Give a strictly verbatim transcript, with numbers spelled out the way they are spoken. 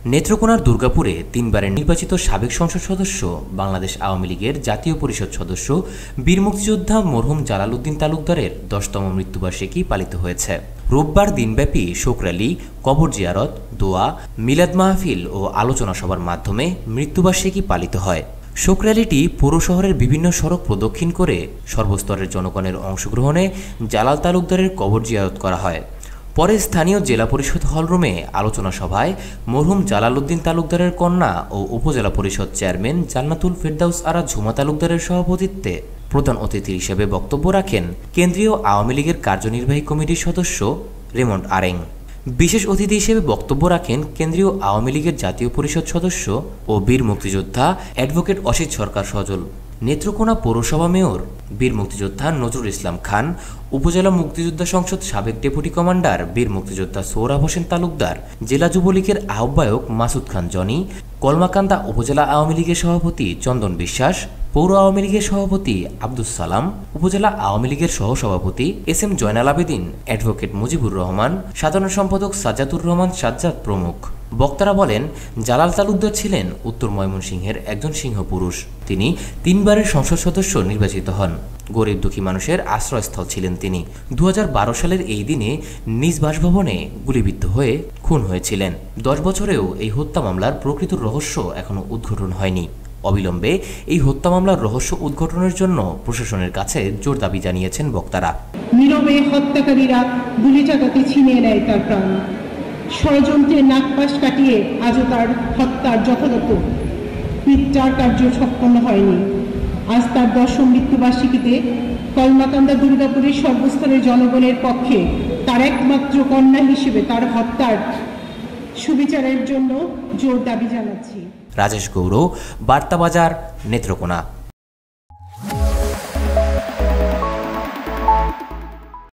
নেত্রকোনার দুর্গাপুরে তিনবারের নির্বাচিত সাবেক সংসদ সদস্য, বাংলাদেশ আওয়ামী লীগের জাতীয় পরিষদ সদস্য, বীর মুক্তিযোদ্ধা মরহুম জালাল উদ্দিন তালুকদারের দশতম মৃত্যুবার্ষিকী পালিত হয়েছে। রোববার দিনব্যাপী শোক র্যালি, কবর জিয়ারত, দোয়া, মিলাদ মাহফিল ও আলোচনা সভার মাধ্যমে মৃত্যুবার্ষিকী পালিত হয়। শোক র্যালিটি পৌর শহরের বিভিন্ন সড়ক প্রদক্ষিণ করে সর্বস্তরের জনগণের অংশগ্রহণে জালাল তালুকদারের কবর জিয়ারত করা হয়। পরে স্থানীয় জেলা পরিষদ হলরুমে আলোচনা সভায় মরহুম জালাল উদ্দিন তালুকদারের কন্যা ও উপজেলা পরিষদ চেয়ারম্যান জান্নাতুল ফেরদাউস আরা ঝুমা তালুকদারের সভাপতিত্বে প্রধান অতিথি হিসেবে বক্তব্য রাখেন কেন্দ্রীয় আওয়ামী লীগের কার্যনির্বাহী কমিটির সদস্য রেমন্ড আরেং। বিশেষ অতিথি হিসেবে বক্তব্য রাখেন কেন্দ্রীয় আওয়ামী লীগের জাতীয় পরিষদ সদস্য ও বীর মুক্তিযোদ্ধা অ্যাডভোকেট অসিত সরকার সজল, নেত্রকোনা পৌরসভা মেয়র বীর মুক্তিযোদ্ধা নজরুল ইসলাম খান, উপজেলা মুক্তিযোদ্ধা সংসদ সাবেক ডেপুটি কমান্ডার বীর মুক্তিযোদ্ধা সোহরাব হোসেন তালুকদার, জেলা যুবলীগের আহ্বায়ক মাসুদ খান জনি, কলমাকান্দা উপজেলা আওয়ামী লীগের সভাপতি চন্দন বিশ্বাস, পৌর আওয়ামী লীগের সভাপতি আব্দুস সালাম, উপজেলা আওয়ামী লীগের সহসভাপতি S M Joynal Abedin, advocate Mujibur Rahman, সাধারণ সম্পাদক সাজ্জাদুর রহমান সাজ্জাদ প্রমুখ। বক্তারা বলেন, জালাল তালুকদার ছিলেন উত্তর ময়মনসিংহের একজন সিংহপুরুষ। তিনি তিনবারের সংসদ সদস্য নির্বাচিত হন। গরিব দুঃখী মানুষের আশ্রয়স্থল ছিলেন তিনি। দু হাজার বারো সালের এই দিনে নিজ বাসভবনে গুলিবিদ্ধ হয়ে খুন হয়েছিলেন। দশ বছরেও এই হত্যা মামলার প্রকৃত রহস্য এখনো উদ্ঘাটন হয়নি। অবিলম্বে এই হত্যা মামলার রহস্য উদ্ঘাটনের জন্য প্রশাসনের কাছে জোর দাবি জানিয়েছেন বক্তারা। নীরবে হত্যাকারীরা গুলি চালাতে ছিনিয়ে নেয় তার প্রাণ। ষড়যন্ত্রের নাগপাশ কাটিয়ে আজও তার হত্যার যথাযথ বিচার কার্য সম্পন্ন হয়নি। আজ তার দশম মৃত্যুবার্ষিকীতে কলমাকান্দা দুর্গাপুরের সর্বস্তরের জনগণের পক্ষে তার একমাত্র কন্যা হিসেবে তার হত্যার সুবিচারের জন্য জোর দাবি জানাচ্ছি। রাজেশ গৌড়, বার্তা বাজার, নেত্রকোনা।